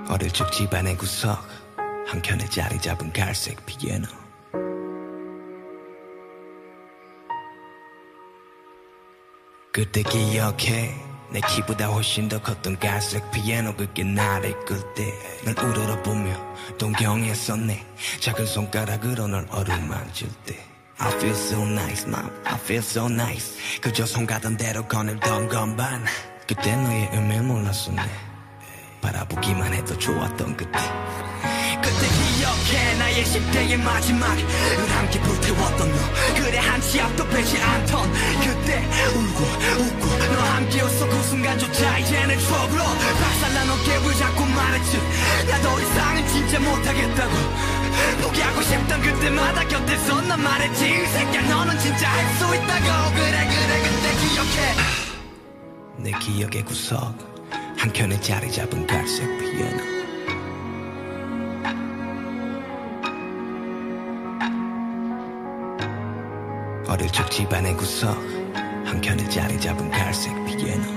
어릴 적 집안의 구석 한켠에 자리 잡은 갈색 피아노. 그때 기억해 내 키보다 훨씬 더 컸던 갈색 피아노. 그게 나를 끌 때 널 우러러보며 동경했었네. 작은 손가락으로 널 어루만질 때 I feel so nice mom, I feel so nice. 그저 손 가던 대로 거닐던 건반. 그때 너의 의미를 몰랐었네. 바라보기만 해도 좋았던 그때. 그때 기억해 나의 10대의 마지막을 함께 불태웠던 너. 그래 한치 앞도 빼지 않던 그때. 울고 웃고 너와 함께 웃어 그 순간조차 이제는 추억으로 박살난 어깨를 잡고 말했지. 나 더 이상은 진짜 못하겠다고. 포기하고 싶던 그때마다 곁에서 난 말했지. 이 새끼야 너는 진짜 할 수 있다고. 그래 그때 기억해. 내 기억의 구석 한켠에 자리 잡은 갈색 피아노. 어릴 적 집안의 구석 한켠에 자리 잡은 갈색 피아노.